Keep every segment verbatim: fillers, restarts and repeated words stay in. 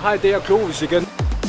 Hej, det er Clovis igen.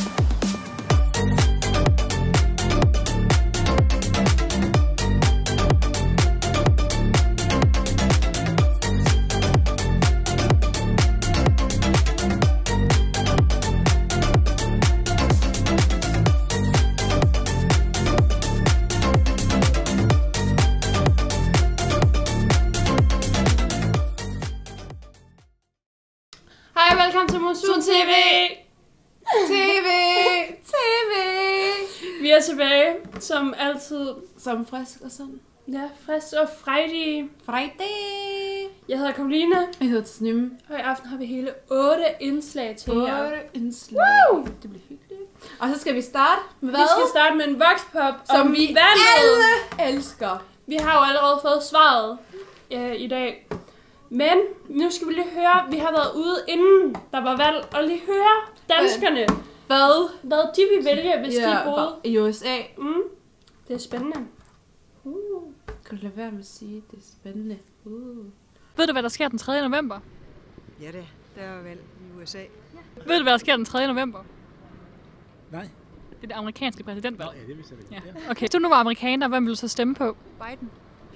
Hej, velkommen til Monsun T V! T V! T V! Vi er tilbage, som altid. Som frisk og sådan. Ja, frisk og frejdige. Friday! Jeg hedder Karoline, Jeg hedder Snimme. og i aften har vi hele otte indslag til jer. Otte indslag. Woo! Det bliver hyggeligt. Og så skal vi starte med hvad? Vi skal starte med en voxpop Som om vi vandet. alle elsker. Vi har jo allerede fået svaret øh, i dag. Men nu skal vi lige høre, vi har været ude inden der var valg, og lige høre danskerne, Hvad? hvad de vil vælge, hvis Ja, de boede. I U S A. Mm, det er spændende. Uh. Kan du lade være med at sige, det er spændende. Uh. Ved du, hvad der sker den tredje november? Ja det, der er valg i U S A. Ja. Ved du, hvad der sker den tredje november? Nej. Det er det amerikanske præsidentvalg. Ja, det vidste jeg ikke. Ja. Okay. Hvis du nu var amerikaner, hvem ville du så stemme på? Biden.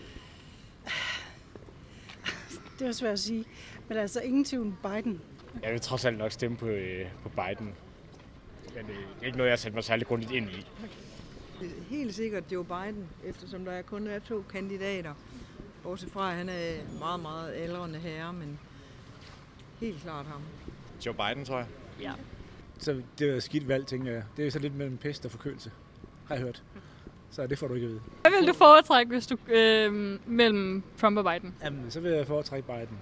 Det er svært at sige, men altså ingen tvivl Biden. Jeg vil trods alt nok stemme på, øh, på Biden. Men øh, det er ikke noget, jeg har sat mig særlig grundigt ind i. Det er helt sikkert Joe Biden, eftersom der kun er to kandidater. Bortset fra, at han er meget, meget aldrende herre, men helt klart ham. Joe Biden, tror jeg. Ja. Så det er skidt valg, tænker jeg. Det er så lidt mellem pest og forkølelse, har jeg hørt. Så det får du ikke at vide. Hvad ville du foretrække, hvis du øh, mellem Trump og Biden? Jamen, så vil jeg foretrække Biden.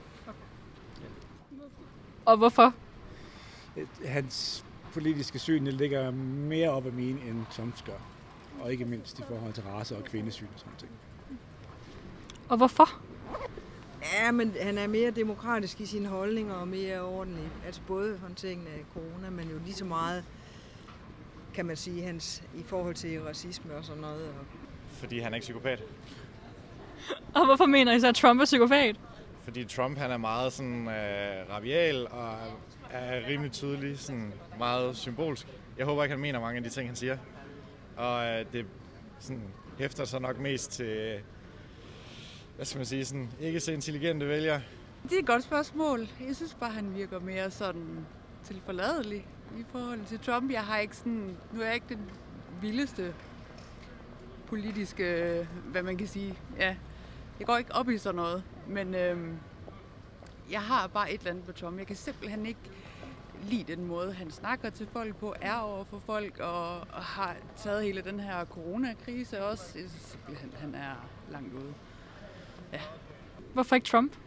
Og hvorfor? Hans politiske syn ligger mere op ad mine, end Trumps gør. Og ikke mindst i forhold til race og kvindesyn og sådan ting. Og hvorfor? Ja, men han er mere demokratisk i sine holdninger og mere ordentlig. Altså både håndteringen af corona, men jo lige så meget, kan man sige, hans i forhold til racisme og sådan noget. Fordi han er ikke psykopat. Og hvorfor mener I så, at Trump er psykopat? Fordi Trump han er meget sådan øh, rabial og er rimelig tydelig, sådan meget symbolsk. Jeg håber ikke, han mener mange af de ting, han siger. Og øh, det sådan, hæfter sig nok mest til, hvad skal man sige, sådan, ikke så intelligente vælgere. Det er et godt spørgsmål. Jeg synes bare, han virker mere sådan tilforladelig i forhold til Trump. Jeg har ikke sådan, nu er jeg ikke den vildeste politiske, hvad man kan sige. Ja, jeg går ikke op i sådan noget, men øhm, jeg har bare et eller andet på Trump. Jeg kan simpelthen ikke lide den måde, han snakker til folk på, er over for folk, og, og har taget hele den her coronakrise også. Jeg synes simpelthen, han er langt ude. Ja. Hvorfor ikke Trump?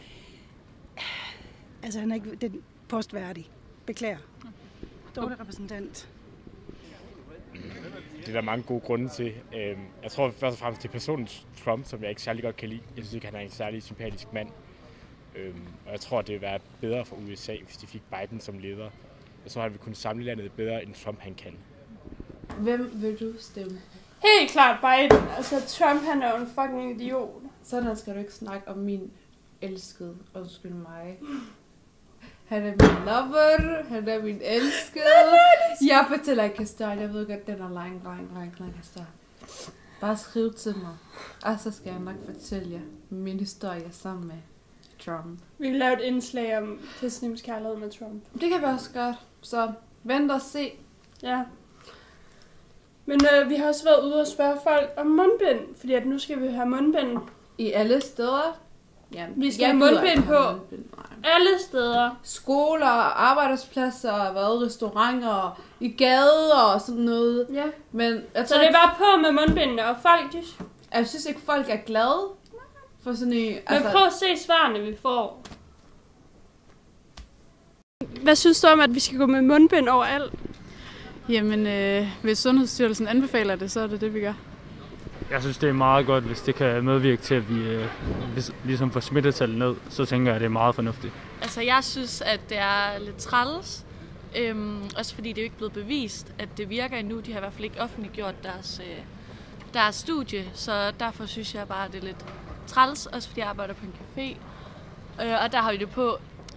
Altså han er ikke den postværdig. Beklager. Dårlig repræsentant. Det er der mange gode grunde til. Jeg tror først og fremmest, det er personen Trump, som jeg ikke særlig godt kan lide. Jeg synes ikke, han er en særlig sympatisk mand. Og jeg tror, det ville være bedre for U S A, hvis de fik Biden som leder. Jeg tror, han ville kunne samle landet bedre, end Trump han kan. Hvem vil du stemme? Helt klart Biden. Altså Trump, han er jo en fucking idiot. Sådan skal du ikke snakke om min elskede. Undskyld mig. Han er min lover. Han er min elskede. Jeg fortæller ikke historien. Jeg ved godt, den er lang, lang, lang, lang historie. Bare skriv til mig. Og så skal jeg nok fortælle jer min historie sammen med Trump. Vi kan lave et indslag om Disneys kærlighed med Trump. Det kan vi også godt. Så vent og se. Ja. Men øh, vi har også været ude og spørge folk om mundbind, fordi at nu skal vi have mundbind. I alle steder. Ja, Vi skal jeg have gider mundbind ikke have på. mundbind, nej. Alle steder. Skoler, arbejdspladser, hvad, restauranter, i gader og sådan noget. Ja. Men jeg Så tror det er ikke, bare på med mundbindene, og folk, de... jeg synes ikke, folk er glade for sådan en... Men altså... prøv at se svarene, vi får. Hvad synes du om, at vi skal gå med mundbind overalt? Jamen, øh, hvis Sundhedsstyrelsen anbefaler det, så er det det, vi gør. Jeg synes, det er meget godt, hvis det kan medvirke til, at vi øh, hvis, ligesom får smittetallet ned, så tænker jeg, at det er meget fornuftigt. Altså, jeg synes, at det er lidt træls. Øhm, også fordi det er jo ikke blevet bevist, at det virker endnu. De har i hvert fald ikke offentliggjort deres, øh, deres studie, så derfor synes jeg bare, at det er lidt træls, også fordi jeg arbejder på en café. Øh, og der har vi det på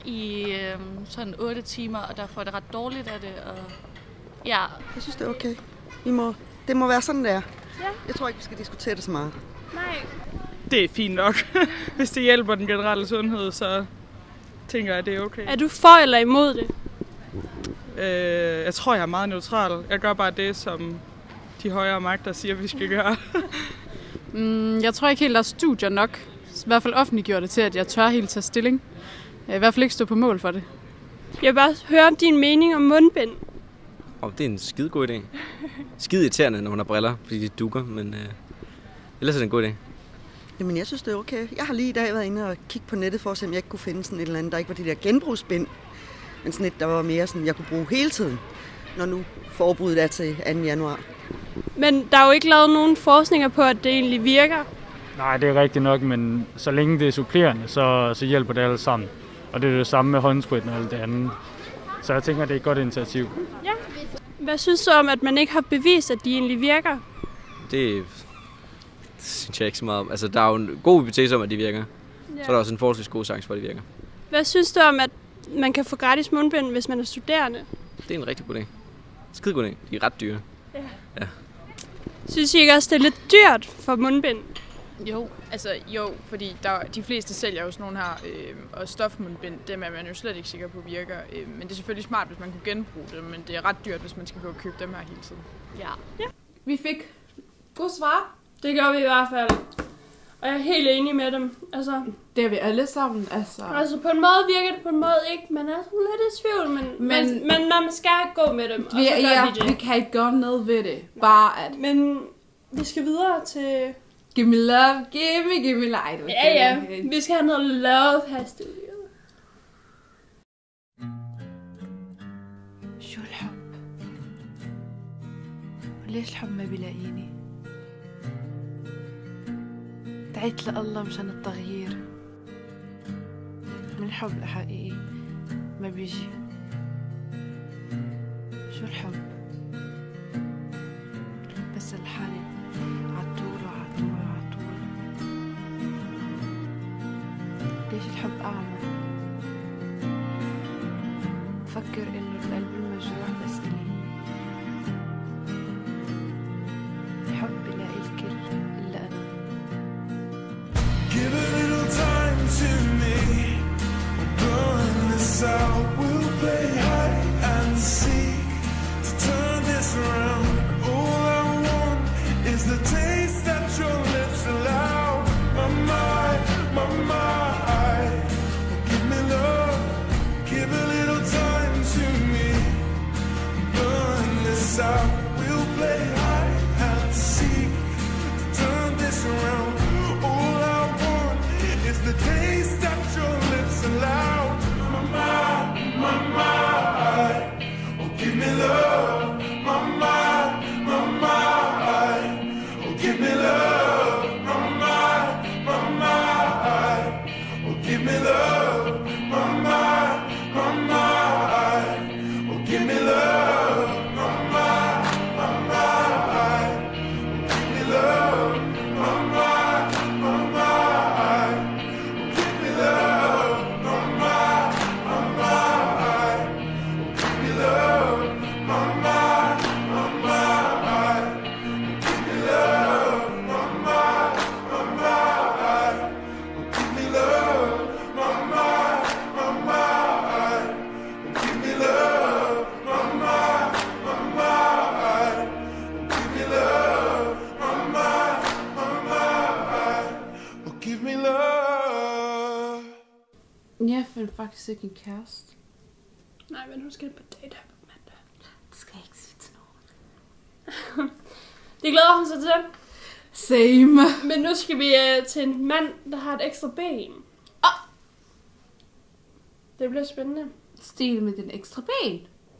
i øh, sådan otte timer, og der får det ret dårligt af det. Og ja. Jeg synes, det er okay. Vi må, det må være sådan, det er. Ja. Jeg tror ikke, vi skal diskutere det så meget. Nej. Det er fint nok. Hvis det hjælper den generelle sundhed, så tænker jeg, at det er okay. Er du for eller imod det? Øh, jeg tror, jeg er meget neutral. Jeg gør bare det, som de højere magter siger, vi skal gøre. mm, jeg tror ikke helt, der er studier nok. I hvert fald offentliggjort det til, at jeg tør helt tage stilling. Jeg i hvert fald ikke stå på mål for det. Jeg vil bare høre om din mening om mundbind. Oh, det er en skide god idé. Skide irriterende, når man har briller, fordi de dukker, men øh, ellers er det en god idé. Jamen, jeg synes, det er okay. Jeg har lige i dag været inde og kigge på nettet for at se, om jeg ikke kunne finde sådan et eller andet, der ikke var de der genbrugsbind, men sådan et, der var mere sådan, jeg kunne bruge hele tiden, når nu forbuddet er til anden januar. Men der er jo ikke lavet nogen forskninger på, at det egentlig virker. Nej, det er rigtigt nok, men så længe det er supplerende, så, så hjælper det alle sammen. Og det er det samme med håndspritten og alt det andet. Så jeg tænker, det er et godt initiativ. Ja. Hvad synes du om, at man ikke har bevist, at de egentlig virker? Det, det synes jeg ikke så meget om. Altså, der er jo en god hypotese om, at de virker. Ja. Så er der også en forholdsvis god chance for, at de virker. Hvad synes du om, at man kan få gratis mundbind, hvis man er studerende? Det er en rigtig god idé. Skide god idé. De er ret dyre. Ja. Ja. Synes I ikke også, det er lidt dyrt for mundbind? Jo, altså jo, fordi der, de fleste sælger jo sådan nogle her, øh, og stofmundbind, dem er man jo slet ikke sikker på virker. Øh, men det er selvfølgelig smart, hvis man kunne genbruge dem, men det er ret dyrt, hvis man skal gå og købe dem her hele tiden. Ja. Ja. Vi fik god svar. Det gør vi i hvert fald. Og jeg er helt enig med dem. Altså, det er vi alle sammen. Altså, altså på en måde virker det, på en måde ikke. Man er sådan lidt i tvivl, men, men, men, men man skal gå med dem. Og vi, så gør ja, vi det. vi kan ikke gøre noget ved det. Bare at... Men vi skal videre til... Give me love, give me, give me light. Ja, ja. Vi skal have noget love her i studiet. شو الحب؟ وليش الحب ما بيلاقيني؟ دعيت لله مشان التغيير من الحب الحقيقي ما بيجي. شو الحب؟ بس الحالي عطول وعطول وعطول. ليش الحب أعمى؟ بفكر إنه القلب المجروح بس إلي. الحب بيلاقي الكل إلا أنا. Give a little time to me. We'll burn this out. We'll play hide and seek to turn this around. All I want is the taste that your lips allow. My mind, my mind. Give me love. Give a little time to me. Burn this out. We'll play hide and seek to turn this around. All I want is the taste that your lips allow. My mind, my mind. Oh, give me love. My mind, my mind. Oh, give me love. My mind, my mind. Oh, give me love. My mind, my mind. Oh, give me love. My mind, my mind. Oh, give me love. My mind, my mind. Oh, give me love. My mind, my mind. Oh, give me love. My mind, my mind. Oh, give me love. My mind, my mind. Oh, give me love. My mind, my mind. Oh, give me love. My mind, my mind. Oh, give me love. My mind, my mind. Oh, give me love. Jeg fandt faktisk ikke en kæreste. Nej, men hun skal på date her på mandag. Det skal jeg ikke sige til nogen. Det glæder hun sig til. Same. Men nu skal vi uh, til en mand, der har et ekstra ben. Oh. Det bliver spændende. Stil med den ekstra ben.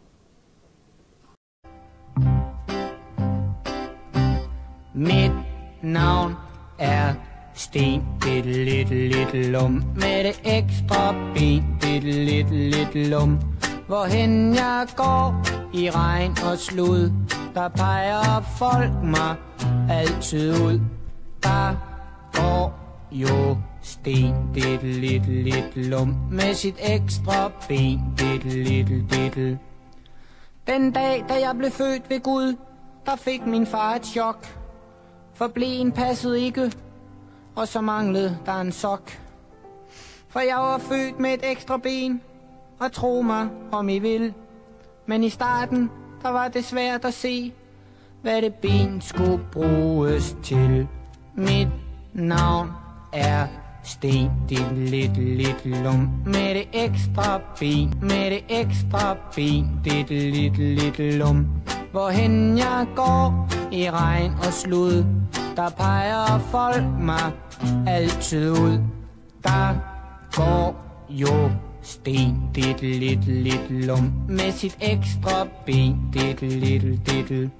Mit navn er Sten, bitte lidt lidt lum. Med det ekstra ben, bitte lidt lidt lum. Hvorhen jeg går i regn og slud, der peger folk mig altid ud. Der går jo sten, diddle, little, little lum, med sit ekstra ben, diddle, little, diddle. Den dag, da jeg blev født ved Gud, der fik min far et chok. For bleen passede ikke, og så manglede der en sok. For jeg var født med et ekstra ben, og tro mig, om I vil. Men i starten, der var det svært at se, hvad det ben skulle bruges til. Mit navn er Sten, diddle, little, little lum, med det ekstra ben, med det ekstra ben, diddle, little, little lum. Hvorhen jeg går i regn og slud, der peger folk mig altid ud. Der går jo Sten, diddle, little, little lum, med sit ekstra ben, diddle, little, diddle.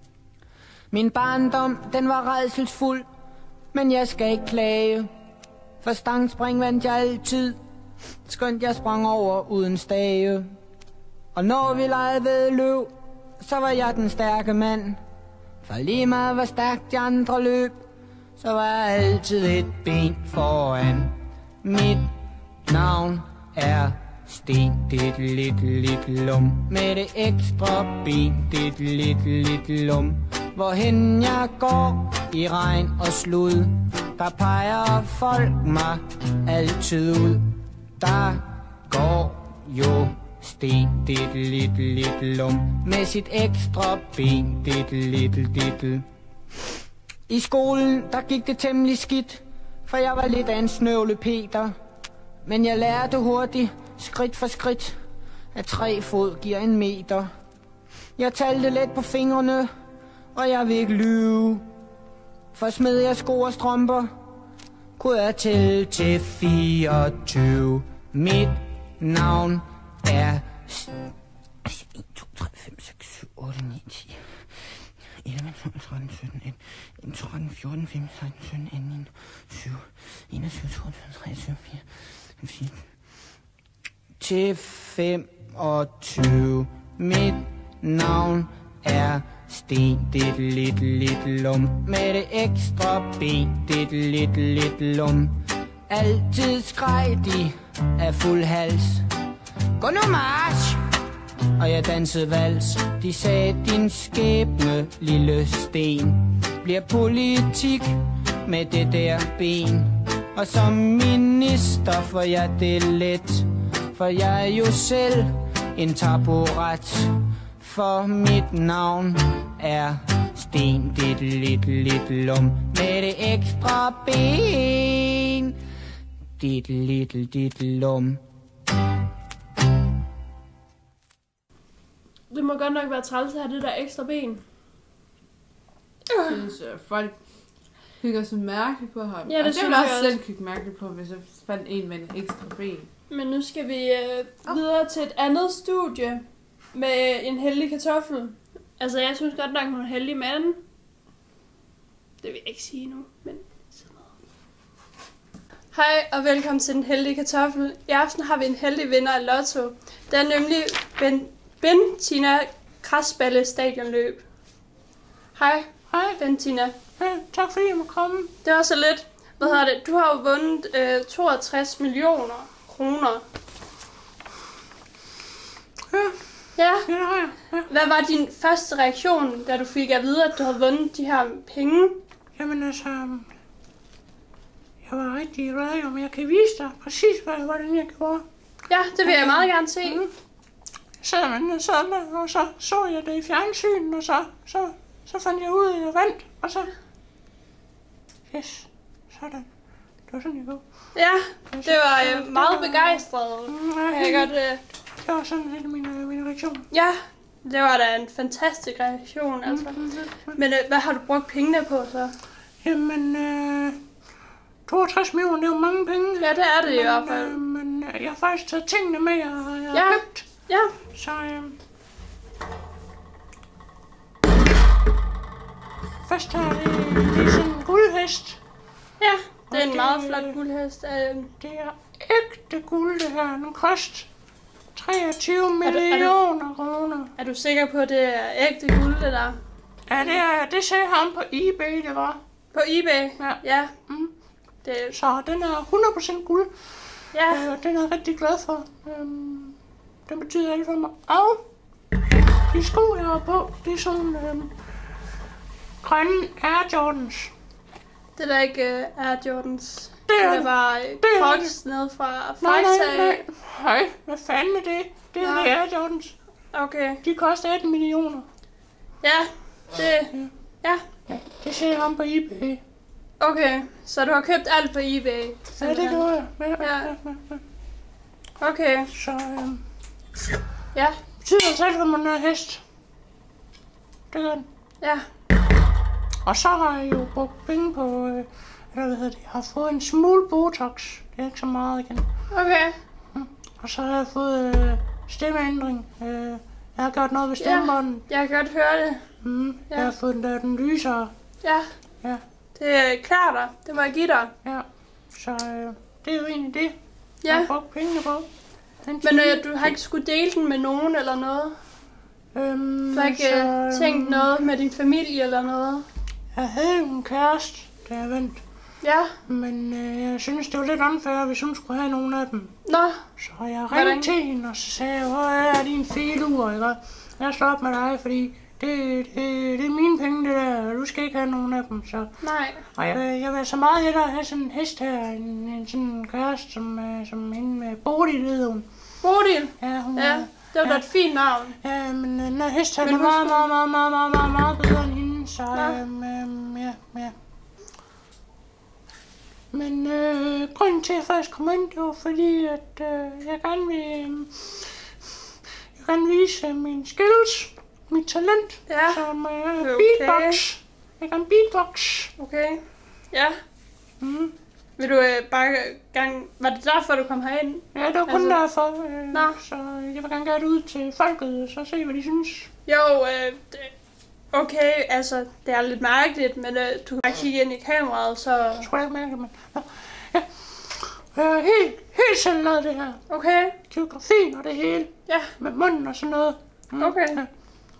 Min barndom, den var rædselsfuld, men jeg skal ikke klage. For stangspring vandt jeg altid, skønt jeg sprang over uden stage. Og når vi legede ved løb, så var jeg den stærke mand. For lige meget hvor stærkt de andre løb, så var jeg altid et ben foran. Mit navn er Sten, diddle, little, little lum, med det ekstra ben, diddle, little, little lum. Hvorhen jeg går i regn og slud, der peger folk mig altid ud. Der går jo Sten, diddle, little, little lum, med sit ekstra ben, diddle, little, diddle. I skolen, der gik det temmelig skidt, for jeg var lidt af en snøvle Peter. Men jeg lærte hurtigt, skridt for skridt, at tre fod giver en meter. Jeg talte let på fingrene, og jeg vil ikke lyve. For smed jeg sko og strømper, kunne jeg tælle til fireogtyve. Mit navn er en, to, tre, fem, seks, syv, otte, ni, ti, elleve, tolv, tretten, sytten, atten, tretten, fjorten, femten, seksten, sytten, atten, syv, enogtyve, toogtyve, treogtyve, fireogtyve, til femogtyve. Mit navn er Sten, diddle, little, little lum, med det ekstra ben, diddle, little, little lum. Altid skreg de af fuld hals, gå nu march! Og jeg dansede vals. De sagde, din skæbne, lille sten, bliver politik med det der ben. Og som minister får jeg det let, for jeg er jo selv en taburet. For mit navn er Sten, diddle, little, little lum, med det ekstra ben, diddle, little, little lum. Det må godt nok være træls at have det der ekstra ben. Jeg synes, at folk kigger så mærkeligt på ham. Ja, det og det synes ville jeg også også. selv kigge mærkeligt på, hvis jeg fandt en med en ekstra ben. Men nu skal vi øh, videre til et andet studie med en heldig kartoffel. Altså, jeg synes godt nok, hun er heldig mand. Det vil jeg ikke sige nu, men sådan noget. Hej og velkommen til Den Heldige Kartoffel. I aften har vi en heldig vinder af Lotto. Det er nemlig Ben, Bentina Krasballe Stadionløb. Hej. Hej. Bentina. Ja, tak fordi jeg må komme. Det var så lidt. Hvad hedder det? Du har jo vundet øh, toogtres millioner kroner. Ja. Ja. Ja, det har jeg. Ja. Hvad var din første reaktion, da du fik at vide, at du havde vundet de her penge? Jamen altså, jeg var rigtig glad, om jeg kan vise dig præcis, hvad, hvordan jeg gjorde. Ja, det vil jeg meget gerne se. Mm. Så man sad der, og så så jeg det i fjernsynet, og så, så, så fandt jeg ud af, at jeg vandt, og så... Yes, sådan. Det var sådan, jeg går. Ja, det var øh, meget begejstret. Mm, jeg godt, øh... Det var sådan lidt min, øh, min reaktion. Ja, det var da en fantastisk reaktion, altså. Mm, mm, mm. Men øh, hvad har du brugt pengene på, så? Jamen, øh, toogtres millioner, det er jo mange penge. Ja, det er det men, i hvert fald. Øh, men øh, jeg har faktisk taget tingene med, jeg, jeg ja. har købt. Ja. Så, øh, først er det, det er sådan en guldhest. Ja, det er en det, meget flot guldhest. Øh, det er ægte guld, det her. Den koster treogtyve millioner kroner. Er du sikker på, at det er ægte guld, det der? Ja, det, er, det sagde ham på eBay, det var. På eBay? Ja. Ja. Mm. Det... Så den er hundrede procent guld. Ja. Øh, den er jeg rigtig glad for. Øhm, den betyder alt for mig. Og de sko, jeg har på, det er sådan øhm, grønne Air Jordans. Det er da ikke uh, Air Jordans. Det er det var Crocs nede fra Nej, nej, Fajsa. nej. Nej, hvad fanden er det? Det er Nå. det Air Jordans. Okay. De koster atten millioner. Ja, det... Ja. ja. Det ser jeg om på eBay. Okay, så du har købt alt på eBay? Ja, det gør jeg. Ja, ja. Okay. Så, øhm... Ja. Betyder selv, at man er hest. Det gør den. Ja. Og så har jeg jo brugt penge på, øh, eller hvad hedder det, jeg har fået en smule Botox. Det er ikke så meget igen. Okay. Mm. Og så har jeg fået øh, stemmeændring. Øh, jeg har gjort noget ved stemmebåndet. Ja, jeg kan godt høre det. Mm. Ja. Jeg har fået den der, den lysere. Ja. Ja. Det er klart dig. Det må jeg give dig. Ja. Så øh, det er jo egentlig det, ja. jeg har brugt pengene på. Men øh, du har ikke skulle dele den med nogen eller noget? Øhm, du har ikke så, øh, tænkt noget med din familie eller noget? Jeg havde en kæreste, da jeg vandt. Ja. Men øh, jeg synes, det var lidt unfair, hvis hun skulle have nogen af dem. Nå. Så jeg ringede Hvordan? til hende, og så sagde jeg, hvor er din felur, ikke? Jeg slår op med dig, fordi det, det, det er mine penge, det der, og du skal ikke have nogen af dem, så... Nej. Og jeg, jeg vil så meget hellere have sådan en hest her, en, en sådan en kæreste, som, uh, som hende med Bodil, ved hun. Bodil? Ja, hun Ja, det var da ja. et fint navn. Ja, men den her hest her, Men er hun meget, skulle- meget, meget, meget, meget, meget, meget bedre end hende, så Nå. øhm, øhm, ja, ja. Men øh, grunden til, at jeg faktisk kom ind, det var fordi, at øh, jeg gerne vil, øh, jeg gerne vise øh, mine skills, mit talent, Ja. som øh, Okay. beatbox. Jeg kan beatbox. Okay. Ja. Mm. Vil du øh, bare gang... Var det derfor, du kom herind? Ja, det var kun Altså- derfor. Øh, Nå. Så jeg vil gerne gøre det ud til folket, og så se, hvad de synes. Jo, øh, det, okay, altså, det er lidt mærkeligt, men øh, du kan bare kigge ind i kameraet, så... Jeg tror ikke mærke, men... Nå, ja. Jeg er helt, helt selv lavet det her. Okay. Geografien og det hele. Ja. Med munden og sådan noget. Mm. Okay. Ja.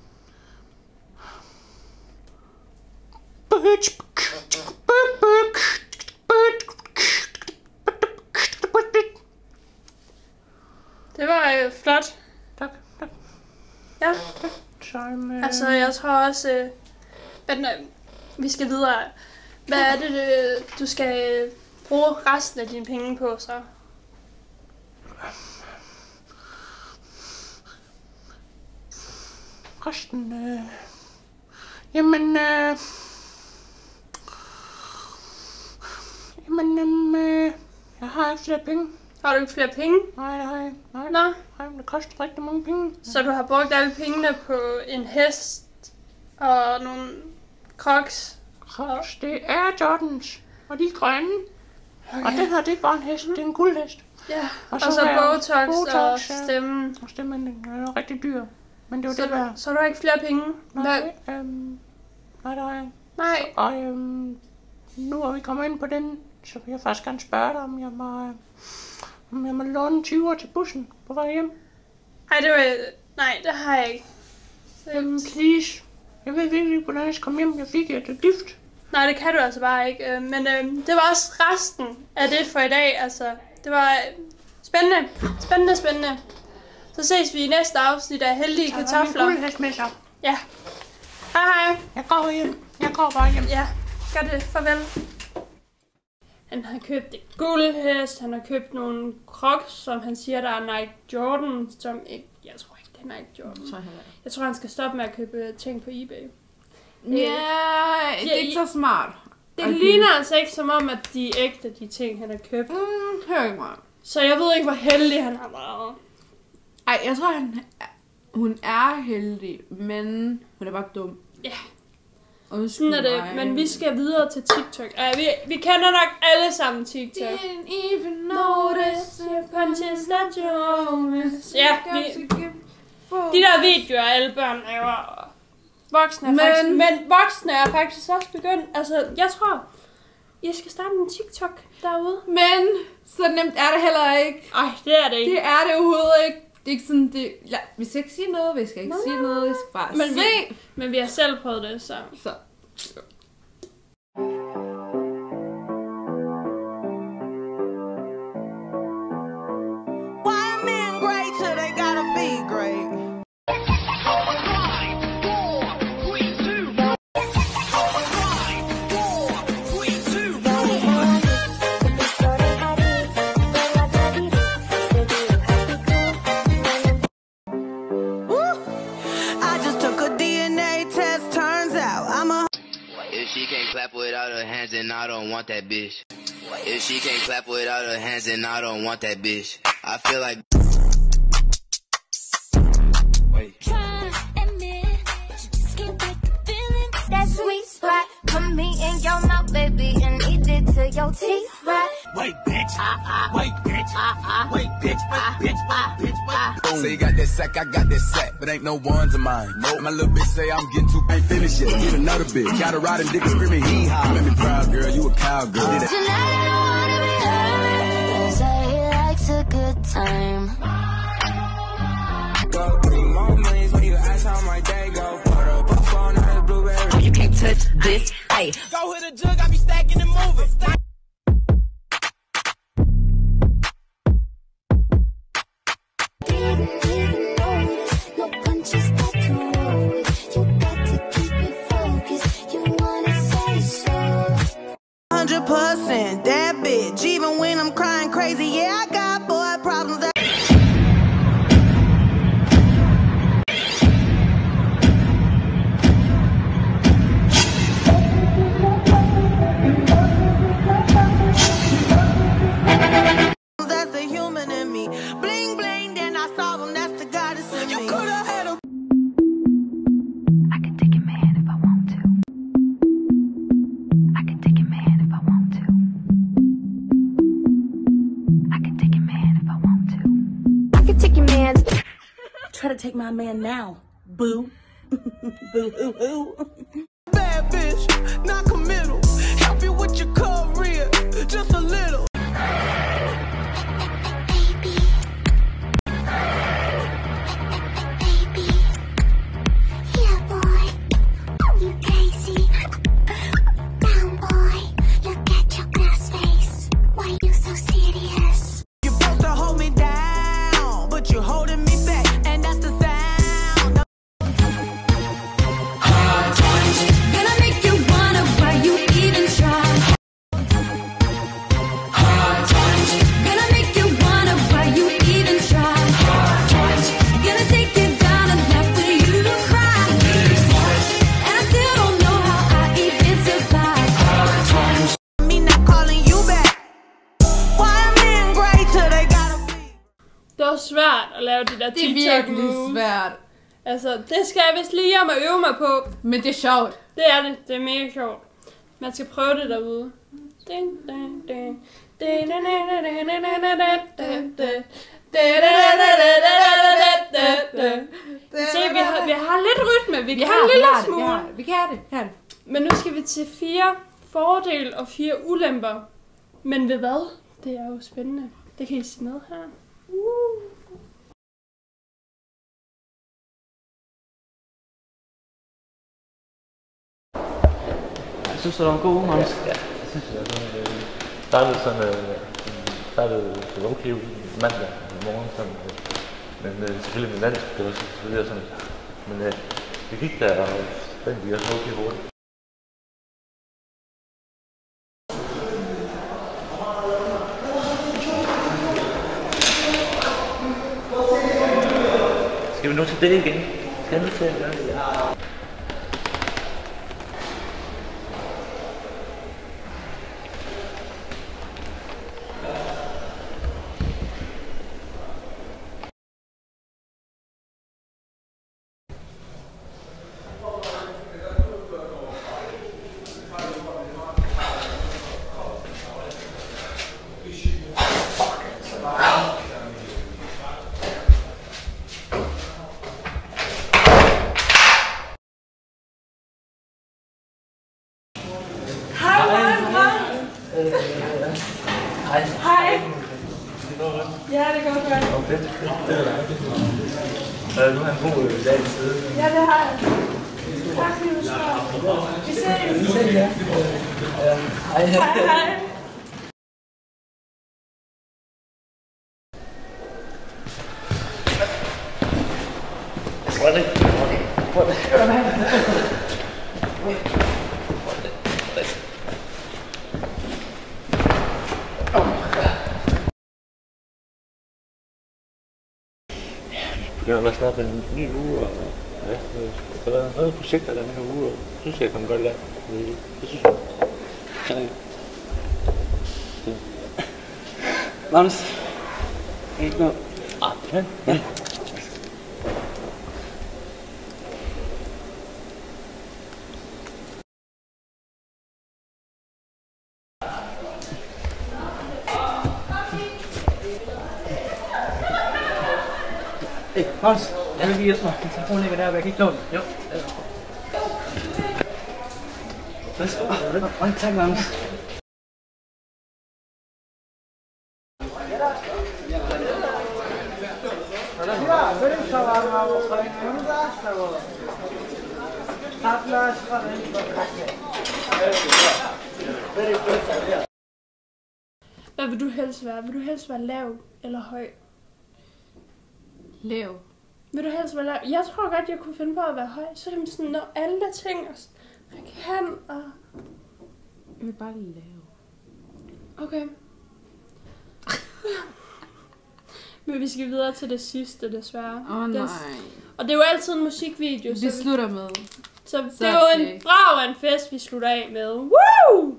Det var øh, flot. Tak, tak. Ja. Som, øh... Altså, jeg tror også... Øh, men, øh, vi skal videre. Hvad er det, øh, du skal øh, bruge resten af dine penge på, så? Resten, øh... Jamen, øh... Jamen, øh... jeg har ikke flere penge. Har du ikke flere penge? Nej, det har jeg ikke. Nej. Nå. Nej, men det koster rigtig mange penge. Så du har brugt alle pengene på en hest og nogle crocs? Crocs, det er Jordans, og de er grønne. Okay. Og den her, det er bare en hest, det er en guldhest. Ja, og så, og så har jeg Botox, Botox og ja. stemmen. Og stemmen, den er rigtig dyr. Men det var Så, det, der... så du har ikke flere penge? Nej, øhm, nej, det har jeg ikke. Nej. Og øhm, nu er vi kommet ind på den, så vil jeg faktisk gerne spørge dig, om jeg må, øh, om jeg må låne tyve år til bussen på vej hjem. Ej, det var... Nej, det har jeg ikke. Jamen, please. Jeg ved virkelig ikke, hvordan jeg skal komme hjem. Jeg fik et gift. Nej, det kan du altså bare ikke. Øh, Men øh, det var også resten af det for i dag. Altså, det var øh, spændende. Spændende, spændende. Så ses vi i næste afsnit af Heldige Kartofler. Så er min guldhest med sig. Ja. Hej hej. Jeg går hjem. Jeg går bare hjem. Ja, gør det. Farvel. Han har købt en guldhest. Han har købt nogle crocs, som han siger, der er Nike Jordan, som ikke... Jeg tror ikke, det er Nike Jordan. Jeg tror, han Jeg tror, han skal stoppe med at købe ting på eBay. Ja, det er ikke så smart. Det Okay. ligner altså ikke som om, at de er ægte, de ting, han har købt. Mm, hør ikke mig. Så jeg ved ikke, hvor heldig han har været. Ej, jeg tror, han er, hun er heldig, men hun er bare dum. Ja. Undskyld Sådan er det, mig. men vi skal videre til TikTok. Uh, vi, vi kender nok alle sammen TikTok. Didn't even notice your punches that you always... Ja, Ja, vi, de der videoer, alle børn laver, og voksne er Men- faktisk... Men voksne er faktisk også begyndt... Altså, jeg tror, I skal starte en TikTok derude. Men så nemt er det heller ikke. Ej, det er det ikke. Det er det overhovedet ikke. Det er ikke sådan, det... Ja, vi skal ikke sige noget, vi skal ikke Nej, sige nej, noget, vi nej. skal bare Men se. vi, men vi har selv prøvet det, så... Så. she can't clap without her hands, then I don't want that bitch. If she can't clap without her hands, then I don't want that bitch. I feel like. Wait. That sweet spot, put me in your mouth, baby, and eat it to your teeth, right? Wait, bitch. Wait, bitch. Wait, bitch. Wait, bitch. Wait, bitch. Wait. Say you got that sack, I got that sack, but ain't no ones of mine. Nope. My little bitch say I'm getting too ain't finished yet. Get another bitch. Got a riding dick and screaming hee haw. Make me proud, girl. You a cowgirl. Tonight I don't wanna be hurt. Say he likes a good time. Go three more millions when you ask how my day go. Put up a phone on a blueberry. You can't touch this, ayy. Go hit a jug, I be stacking and moving. No punches got to roll with. You got to keep it focused. You wanna say so. one hundred percent that bitch. Even when I'm crying crazy, yeah, I got boy problems. That That's the human in me. Bling bling, then I saw him. That's the goddess in me. You could have had a. I can take your man if I want to. I can take your man if I want to. I can take your man if I want to. I can take your man. Try to take my man now, boo. Boo hoo hoo. Bad bitch, not committal. Help you with your career, just a little. Yeah, boy. You crazy. Down, boy. Look at your glass face. Why you so serious? You're supposed to hold me down, but you're holding me back, and that's the sound. Hard times. Gonna make you wonder why you even try. Hard times. Gonna make you wonder why you even try. Hard times. Gonna take you down and left for you to cry. And I still don't know how I even survive. Hard times. Me not calling you back. Why a man great till they gotta be? Det var svært at lave de der Det er TikTok virkelig moves. svært. Altså, det skal jeg vist lige hjem og øve mig på. Men det er sjovt. Det er det. Det er mega sjovt. Man skal prøve det derude. Ding, ding, ding. Se, vi har, vi har lidt rytme. Vi, Vi kan har, en vi lille har det, vi smule. har det. Vi kan det, vi har det. Men nu skal vi til fire fordele og fire ulemper. Men ved hvad? Det er jo spændende. Det kan I se med her. Uh. Jeg synes, det var en god uge, Magnus. Ja, det synes jeg. Jeg startede sådan, øh, startede til okay mandag morgen, sådan, øh, men øh, selvfølgelig med dansk, det var selvfølgelig sådan, men øh, det gik der, og den gik også okay hurtigt. Skal vi nu til det igen? Skal vi nu til det? Ja. Hej. Hej. Ja, det går godt. Okay, det er dejligt. Øh, nu har han god dag i siden. Ja, det har jeg. Tak fordi du spørger. Vi ses. Vi ses, ja. Hej. Hej, hej. What the? What the? Jeg begynder at snakke en ny uge, og ja, der er noget projekter den her uge, og synes jeg, jeg kom godt i gang. Det, det synes jeg. Ja. Magnus. Ikke noget. Ah, ja. Ja. Hey, Magnus, jeg vil lige hjælpe mig. Min telefon ligger der, jeg kan ikke låne den. Jo. Værsgo. Mange tak, Magnus. Hvad vil du helst være? Vil du helst være lav eller høj? Lav. Vil du helst være lav? Jeg tror godt, jeg kunne finde på at være høj. Så kan man sådan nå alle ting, og man kan, og... Jeg vil bare lave. Okay. Men vi skal videre til det sidste, desværre. Åh oh, nej. Det, og det er jo altid en musikvideo. Vi så slutter med. Så det så er jo en brav af en fest, vi slutter af med. Woo!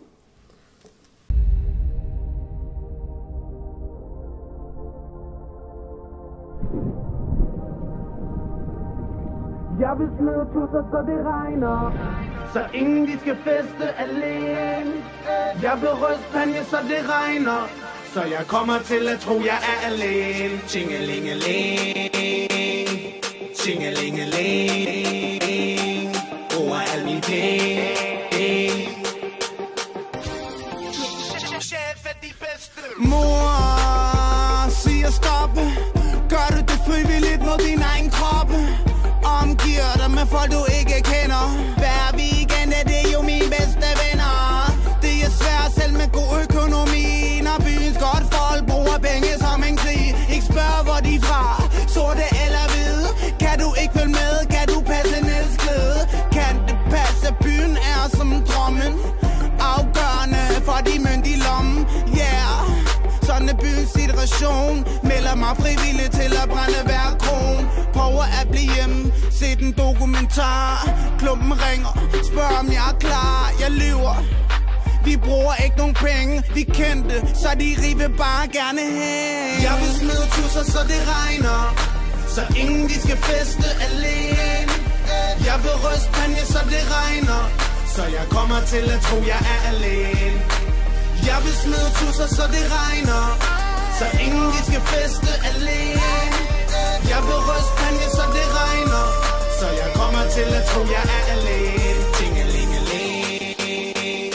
Jeg vil smide tusser, så det regner, så ingen de skal feste alene. Jeg vil ryste panje, så det regner, så jeg kommer til at tro, jeg er alene. Tjingelingeling, tjingelingeling, over al min penge. Mor siger stop, gør du det frivilligt mod din egen krop? Omgiver dig med folk du ikke kender. Hver weekend er det jo mine bedste venner. Det er svært selv med god økonomi, når byens godt folk bruger penge som en krig. Ikke spørg hvor de er fra, sorte eller hvide. Kan du ikke følge med, kan du passe nedsklæde? Kan det passe, at byen er som drømmen, afgørende for de myndige lommen? Yeah, sådan er byens situation. Melder mig frivilligt til at brænde hver kron. Prøver at blive hjemme, se den dokumentar. Klumpen ringer, spørg om jeg er klar. Jeg lyver, vi bruger ikke nogen penge. Vi kendte, så de rige vil bare gerne have. Jeg vil smide tusser, så det regner, så ingen de skal feste alene. Jeg vil ryste panje, så det regner, så jeg kommer til at tro, jeg er alene. Jeg vil smide tusser, så det regner, så ingen de skal feste alene. Jeg vil ryste panje, så det regner, så jeg kommer til at tro, jeg er alene. Tjingelingeling,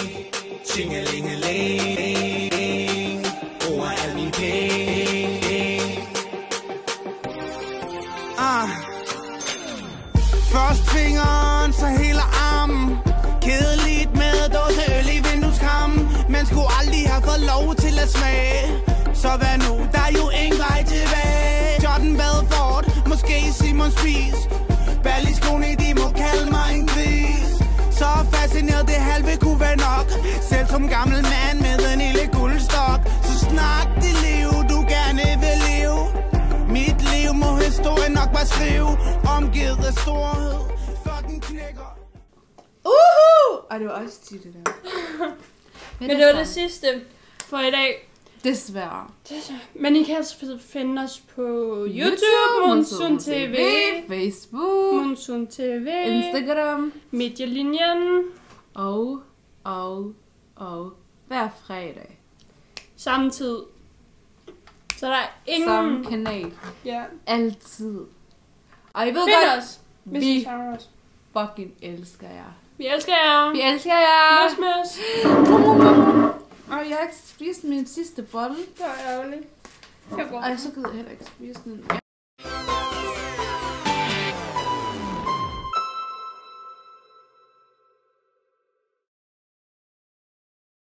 tjingelingeling, over al min penge. Ah. Først fingeren, så hele armen. Kedeligt med dåse øl i vindueskarmen. Man skulle aldrig have fået lov til at smage. Så hvad nu, der er jo ingen vej tilbage. Jordan Belfort, måske Simon Spies. Berlusconi, de må kalde mig en gris. Så fascineret det halve kunne være nok. Selv som gammel mand med en lille guldstok. Så snak det liv, du gerne vil leve. Mit liv må historien nok bare skrive. Omgivet af storhed, fucking knækker. Uhu! Og det var også tit det der. Men det var det sidste for i dag. Desværre. Desværre. Men I kan altså finde os på YouTube, Monsun T V, Facebook, Monsun T V, Instagram, Medielinjen og, og, og hver fredag. Samme tid. Så der er ingen... Samme kanal. Ja. Altid. Og I ved Find godt, os, hvis vi I savner os. fucking elsker jer. Vi elsker jer. Vi elsker jer. Møs, møs. Og jeg har ikke spist min sidste bolle. Det var ærgerligt. Og så gider jeg heller ikke spise den.